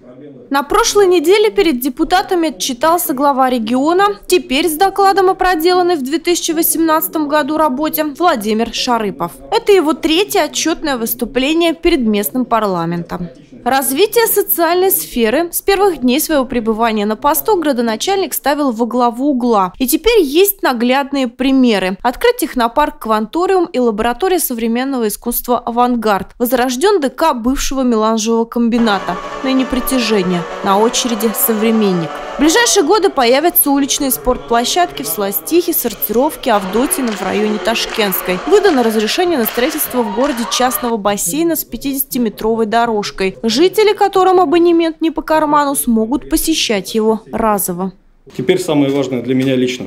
На прошлой неделе перед депутатами отчитался глава региона, теперь с докладом о проделанной в 2018 году работе, Владимир Шарыпов. Это его третье отчетное выступление перед местным парламентом. Развитие социальной сферы с первых дней своего пребывания на посту градоначальник ставил во главу угла. И теперь есть наглядные примеры. Открыт технопарк «Кванториум» и лаборатория современного искусства «Авангард». Возрожден ДК бывшего меланжевого комбината, ныне «Притяжение». На очереди «Современник». В ближайшие годы появятся уличные спортплощадки в Сластихе, Сортировке, Авдотьино в районе Ташкентской. Выдано разрешение на строительство в городе частного бассейна с 50-метровой дорожкой. Жители, которым абонемент не по карману, смогут посещать его разово. Теперь самое важное для меня лично.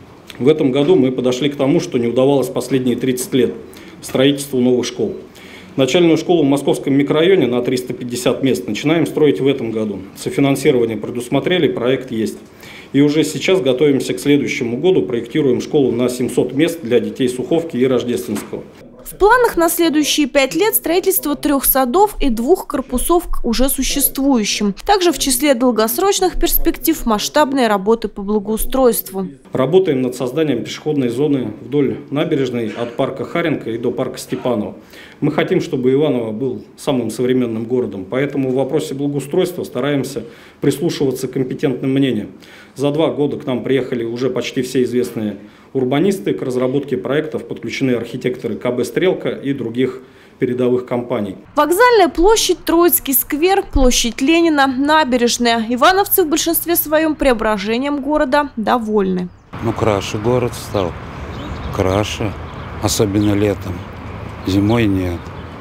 В этом году мы подошли к тому, что не удавалось последние 30 лет – строительству новых школ. Начальную школу в московском микрорайоне на 350 мест начинаем строить в этом году. Софинансирование предусмотрели, проект есть. И уже сейчас готовимся к следующему году, проектируем школу на 700 мест для детей Суховки и Рождественского. В планах на следующие 5 лет строительство 3 садов и 2 корпусов к уже существующим. Также в числе долгосрочных перспектив масштабные работы по благоустройству. Работаем над созданием пешеходной зоны вдоль набережной от парка Харенко и до парка Степанова. Мы хотим, чтобы Иваново был самым современным городом, поэтому в вопросе благоустройства стараемся прислушиваться к компетентным мнениям. За 2 года к нам приехали уже почти все известные урбанисты. К разработке проектов подключены архитекторы КБ «Стрелка» и других передовых компаний. Вокзальная площадь, Троицкий сквер, площадь Ленина, набережная. Ивановцы в большинстве своем преображением города довольны. Краше город стал, краше, особенно летом. Зимой нет,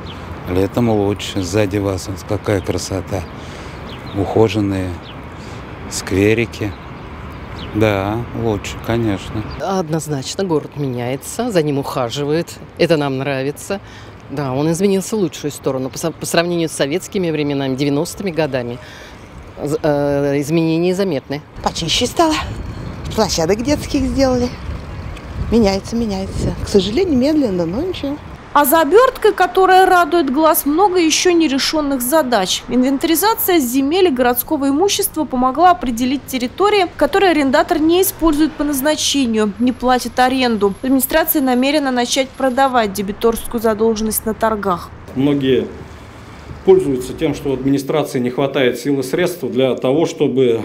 летом лучше. Сзади вас какая красота, ухоженные скверики. Да, лучше, конечно. Однозначно город меняется, за ним ухаживает, это нам нравится. Да, он изменился в лучшую сторону по сравнению с советскими временами, 90-ми годами. Изменения заметны. Почище стало, площадок детских сделали. Меняется. К сожалению, медленно, но ничего. А за оберткой, которая радует глаз, много еще нерешенных задач. Инвентаризация земель и городского имущества помогла определить территории, которые арендатор не использует по назначению, не платит аренду. Администрация намерена начать продавать дебиторскую задолженность на торгах. Многие пользуются тем, что администрации не хватает сил и средств для того, чтобы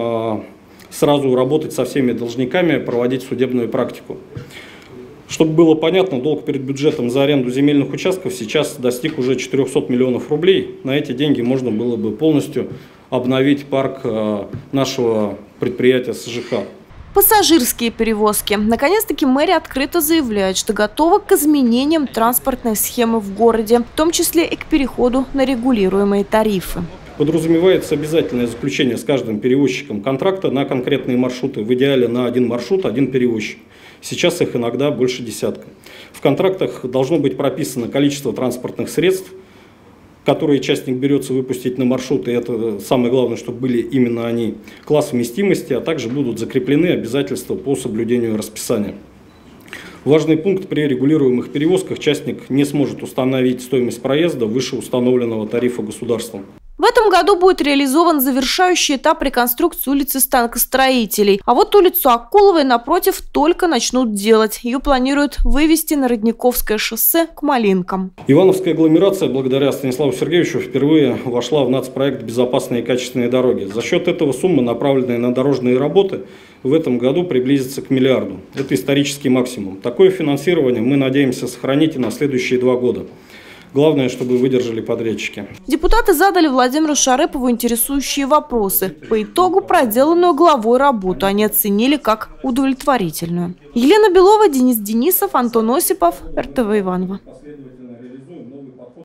сразу работать со всеми должниками, проводить судебную практику. Чтобы было понятно, долг перед бюджетом за аренду земельных участков сейчас достиг уже 400 миллионов рублей. На эти деньги можно было бы полностью обновить парк нашего предприятия СЖК. Пассажирские перевозки. Наконец-таки мэрия открыто заявляет, что готова к изменениям транспортной схемы в городе, в том числе и к переходу на регулируемые тарифы. Подразумевается обязательное заключение с каждым перевозчиком контракта на конкретные маршруты, в идеале на один маршрут, один перевозчик. Сейчас их иногда больше десятка. В контрактах должно быть прописано количество транспортных средств, которые частник берется выпустить на маршрут, и это самое главное, чтобы были именно они, класс вместимости, а также будут закреплены обязательства по соблюдению расписания. Важный пункт: при регулируемых перевозках частник не сможет установить стоимость проезда выше установленного тарифа государством. В этом году будет реализован завершающий этап реконструкции улицы Станкостроителей. А вот улицу Акуловой, напротив, только начнут делать. Ее планируют вывести на Родниковское шоссе к Малинкам. Ивановская агломерация, благодаря Станиславу Сергеевичу, впервые вошла в нацпроект «Безопасные и качественные дороги». За счет этого сумма, направленная на дорожные работы, в этом году приблизится к миллиарду. Это исторический максимум. Такое финансирование мы надеемся сохранить и на следующие 2 года. Главное, чтобы выдержали подрядчики. Депутаты задали Владимиру Шарыпову интересующие вопросы. По итогу проделанную главой работу они оценили как удовлетворительную. Елена Белова, Денис Денисов, Антон Осипов, РТВ Иваново.